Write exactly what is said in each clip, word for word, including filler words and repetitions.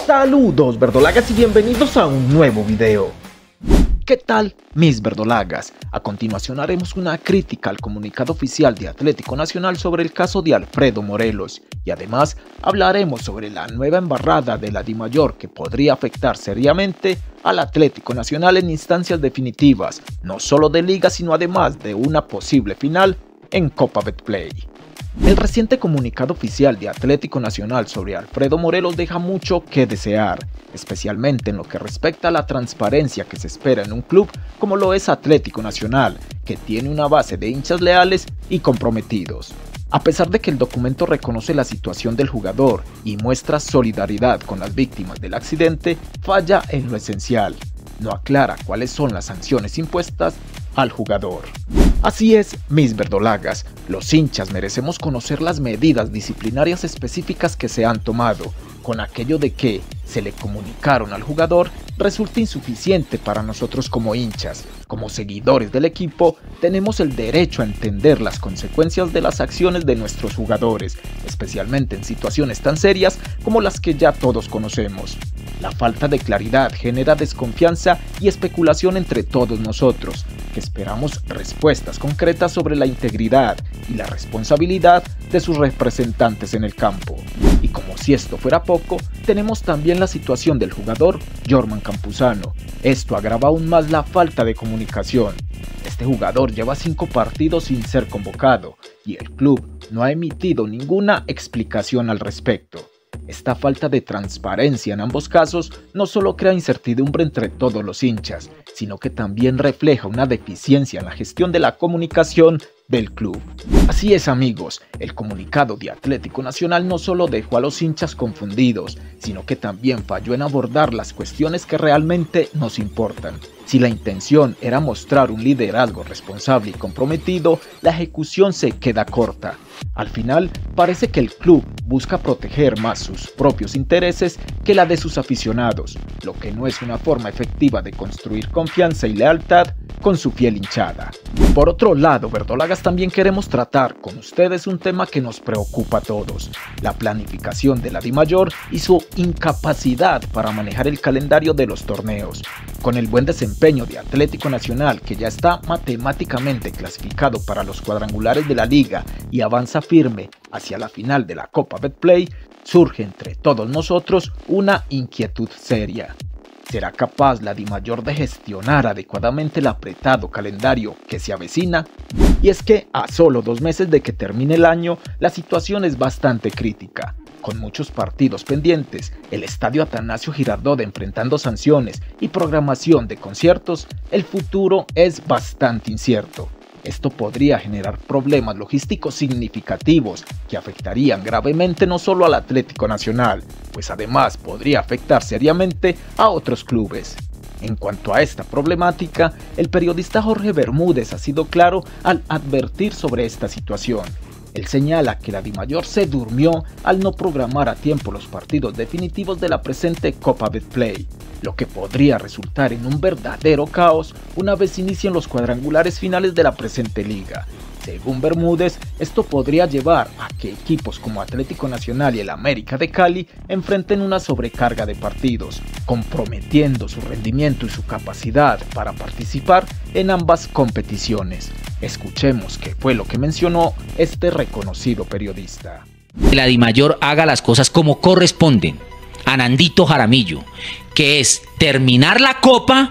Saludos verdolagas y bienvenidos a un nuevo video. ¿Qué tal mis verdolagas? A continuación haremos una crítica al comunicado oficial de Atlético Nacional sobre el caso de Alfredo Morelos y además hablaremos sobre la nueva embarrada de la Dimayor que podría afectar seriamente al Atlético Nacional en instancias definitivas, no solo de liga sino además de una posible final en Copa Betplay. El reciente comunicado oficial de Atlético Nacional sobre Alfredo Morelos deja mucho que desear, especialmente en lo que respecta a la transparencia que se espera en un club como lo es Atlético Nacional, que tiene una base de hinchas leales y comprometidos. A pesar de que el documento reconoce la situación del jugador y muestra solidaridad con las víctimas del accidente, falla en lo esencial. No aclara cuáles son las sanciones impuestas al jugador. Así es, mis verdolagas, los hinchas merecemos conocer las medidas disciplinarias específicas que se han tomado, con aquello de que se le comunicaron al jugador resulta insuficiente para nosotros como hinchas. Como seguidores del equipo, tenemos el derecho a entender las consecuencias de las acciones de nuestros jugadores, especialmente en situaciones tan serias como las que ya todos conocemos. La falta de claridad genera desconfianza y especulación entre todos nosotros, que esperamos respuestas concretas sobre la integridad y la responsabilidad de sus representantes en el campo. Y como si esto fuera poco, tenemos también la situación del jugador Jorman Campuzano. Esto agrava aún más la falta de comunicación. Este jugador lleva cinco partidos sin ser convocado y el club no ha emitido ninguna explicación al respecto. Esta falta de transparencia en ambos casos no solo crea incertidumbre entre todos los hinchas, sino que también refleja una deficiencia en la gestión de la comunicación del club. Así es amigos, el comunicado de Atlético Nacional no solo dejó a los hinchas confundidos, sino que también falló en abordar las cuestiones que realmente nos importan. Si la intención era mostrar un liderazgo responsable y comprometido, la ejecución se queda corta. Al final, parece que el club busca proteger más sus propios intereses que la de sus aficionados, lo que no es una forma efectiva de construir confianza y lealtad con su fiel hinchada. Por otro lado, verdolagas, también queremos tratar con ustedes un tema que nos preocupa a todos: la planificación de la Dimayor y su incapacidad para manejar el calendario de los torneos. Con el buen desempeño de Atlético Nacional, que ya está matemáticamente clasificado para los cuadrangulares de la liga y avanza firme hacia la final de la Copa Betplay, surge entre todos nosotros una inquietud seria. ¿Será capaz la Dimayor de gestionar adecuadamente el apretado calendario que se avecina? Y es que a solo dos meses de que termine el año, la situación es bastante crítica. Con muchos partidos pendientes, el estadio Atanasio Girardot enfrentando sanciones y programación de conciertos, el futuro es bastante incierto. Esto podría generar problemas logísticos significativos que afectarían gravemente no solo al Atlético Nacional, pues además podría afectar seriamente a otros clubes. En cuanto a esta problemática, el periodista Jorge Bermúdez ha sido claro al advertir sobre esta situación. Él señala que la Dimayor se durmió al no programar a tiempo los partidos definitivos de la presente Copa Betplay, lo que podría resultar en un verdadero caos una vez inicien los cuadrangulares finales de la presente liga. Según Bermúdez, esto podría llevar a que equipos como Atlético Nacional y el América de Cali enfrenten una sobrecarga de partidos, comprometiendo su rendimiento y su capacidad para participar en ambas competiciones. Escuchemos qué fue lo que mencionó este reconocido periodista. La Dimayor haga las cosas como corresponden a Nandito Jaramillo, que es terminar la Copa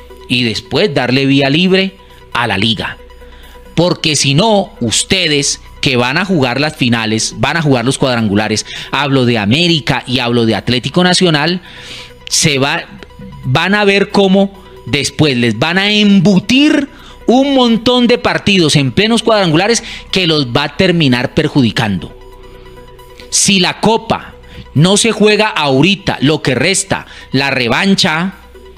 y después darle vía libre a la liga. Porque si no, ustedes que van a jugar las finales, van a jugar los cuadrangulares, hablo de América y hablo de Atlético Nacional, se va, van a ver cómo después les van a embutir un montón de partidos en plenos cuadrangulares que los va a terminar perjudicando. Si la Copa no se juega ahorita, lo que resta, la revancha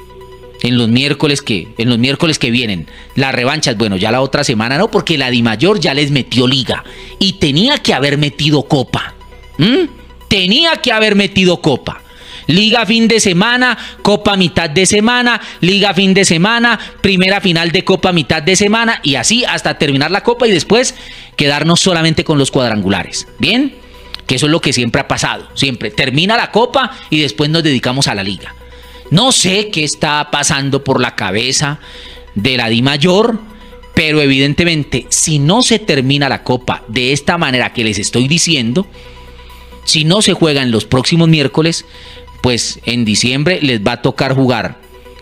en los miércoles que, en los miércoles que vienen, las revanchas, bueno, ya la otra semana no, porque la Dimayor ya les metió liga y tenía que haber metido Copa. ¿Mm? Tenía que haber metido Copa. Liga fin de semana, Copa mitad de semana, Liga fin de semana, primera final de Copa mitad de semana y así hasta terminar la Copa y después quedarnos solamente con los cuadrangulares. ¿Bien? que eso es lo que siempre ha pasado, siempre termina la Copa y después nos dedicamos a la Liga. No sé qué está pasando por la cabeza de la DIMAYOR, pero evidentemente si no se termina la Copa de esta manera que les estoy diciendo, si no se juega en los próximos miércoles, pues en diciembre les va a tocar jugar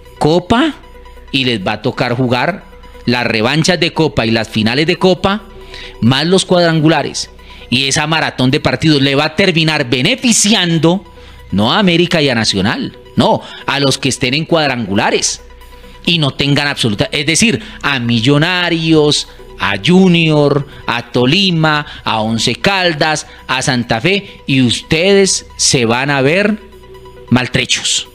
Copa y les va a tocar jugar las revanchas de Copa y las finales de Copa, más los cuadrangulares. Y esa maratón de partidos le va a terminar beneficiando no a América y a Nacional, no, a los que estén en cuadrangulares y no tengan absoluta, es decir, a Millonarios, a Junior, a Tolima, a Once Caldas, a Santa Fe, y ustedes se van a ver maltrechos.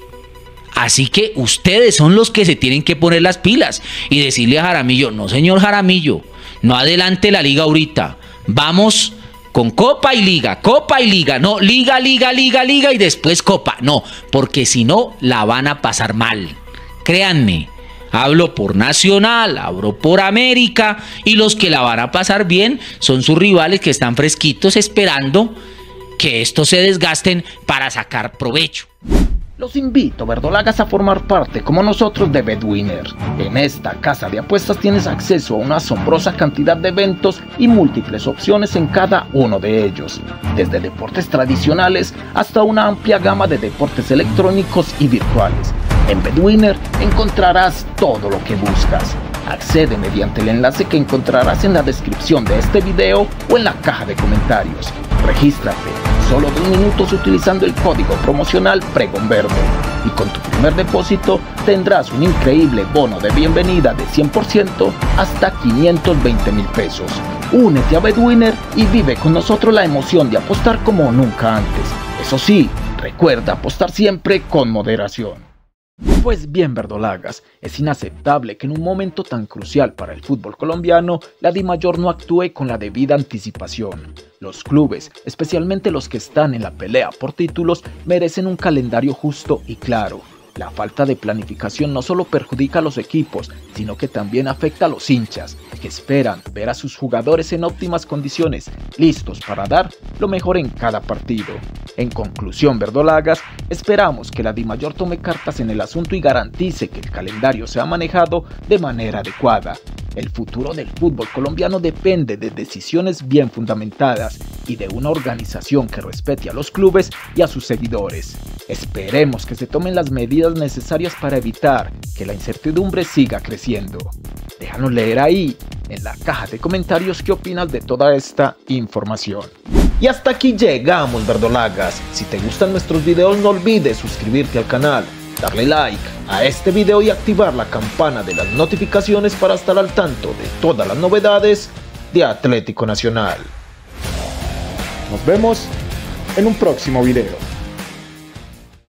Así que ustedes son los que se tienen que poner las pilas y decirle a Jaramillo: no, señor Jaramillo, no adelante la liga ahorita, vamos con Copa y Liga, Copa y Liga, no, Liga, Liga, Liga, Liga y después Copa, no, porque si no la van a pasar mal, créanme. Hablo por Nacional, hablo por América, y los que la van a pasar bien son sus rivales que están fresquitos esperando que estos se desgasten para sacar provecho. Los invito, verdolagas, a formar parte como nosotros de BetWinner. En esta casa de apuestas tienes acceso a una asombrosa cantidad de eventos y múltiples opciones en cada uno de ellos, desde deportes tradicionales hasta una amplia gama de deportes electrónicos y virtuales. En BetWinner encontrarás todo lo que buscas. Accede mediante el enlace que encontrarás en la descripción de este video o en la caja de comentarios. Regístrate solo dos minutos utilizando el código promocional PREGONVERDE y con tu primer depósito tendrás un increíble bono de bienvenida de cien por ciento hasta quinientos veinte mil pesos. Únete a BetWinner y vive con nosotros la emoción de apostar como nunca antes. Eso sí, recuerda apostar siempre con moderación. Pues bien, verdolagas, es inaceptable que en un momento tan crucial para el fútbol colombiano, la DIMAYOR no actúe con la debida anticipación. Los clubes, especialmente los que están en la pelea por títulos, merecen un calendario justo y claro. La falta de planificación no solo perjudica a los equipos, sino que también afecta a los hinchas, que esperan ver a sus jugadores en óptimas condiciones, listos para dar lo mejor en cada partido. En conclusión, verdolagas, esperamos que la DIMAYOR tome cartas en el asunto y garantice que el calendario sea manejado de manera adecuada. El futuro del fútbol colombiano depende de decisiones bien fundamentadas y de una organización que respete a los clubes y a sus seguidores. Esperemos que se tomen las medidas necesarias para evitar que la incertidumbre siga creciendo. Déjanos leer ahí, en la caja de comentarios, qué opinas de toda esta información. Y hasta aquí llegamos, verdolagas. Si te gustan nuestros videos, no olvides suscribirte al canal, darle like a este video y activar la campana de las notificaciones para estar al tanto de todas las novedades de Atlético Nacional. Nos vemos en un próximo video.